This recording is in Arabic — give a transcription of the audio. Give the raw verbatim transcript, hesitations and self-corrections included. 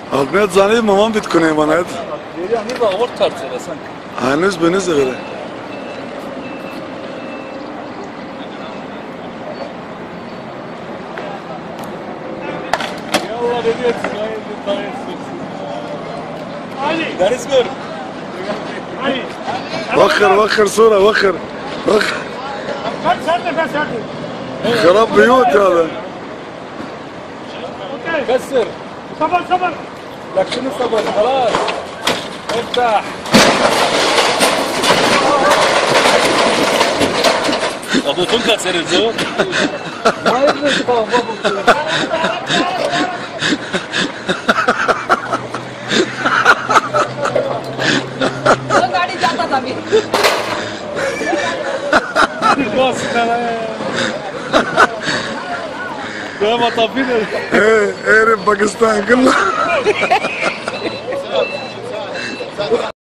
حکمیت زنی مامان بیت کنه ماند یعنی با آورد کارت رسن هنوز بنز غیره يلا بديت علي دارس جول علي وخر وخر صورة وخر وخر خراب بيوت هذا كسر صبر صبر لك شنو صبر خلاص افتح ابو تنكسر الزور ما يدري गाड़ी जाता था अभी ده مطافين ايه ايه باكستان كله